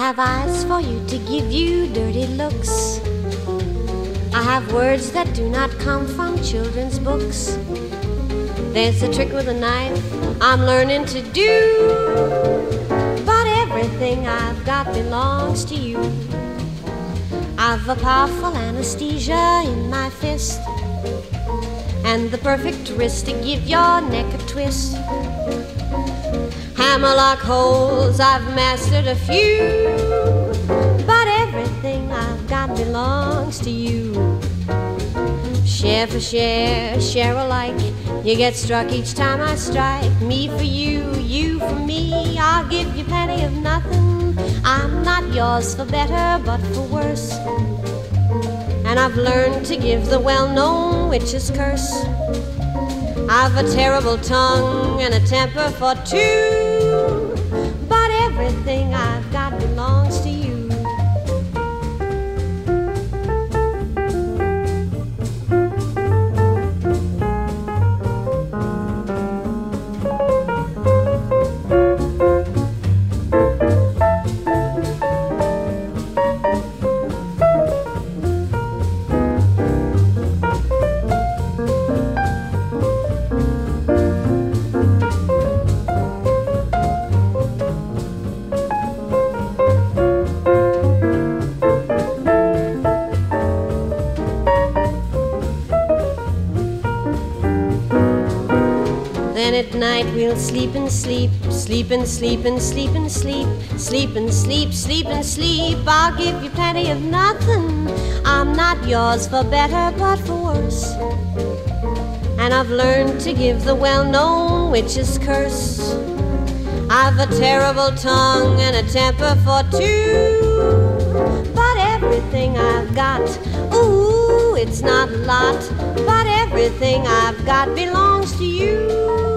have eyes for you to give you dirty looks. I have words that do not come from children's books. There's a trick with a knife I'm learning to do, but everything I've got belongs to you. I've a powerful anesthesia in my fist, and the perfect wrist to give your neck a twist. Hammerlock holes, I've mastered a few, but everything I've got belongs to you. Share for share, share alike. You get struck each time I strike. Me for you, you for me. I'll give you plenty of nothing. I'm not yours for better, but for worse. And I've learned to give the well-known witch's curse. I've a terrible tongue and a temper for two, but everything I've got belongs to you. At night we'll sleep and sleep, sleep and sleep and sleep and sleep, sleep and sleep, sleep and sleep. I'll give you plenty of nothing. I'm not yours for better, but for worse. And I've learned to give the well-known witch's curse. I've a terrible tongue and a temper for two, but everything I've got, ooh, it's not a lot, but everything I've got belongs to you.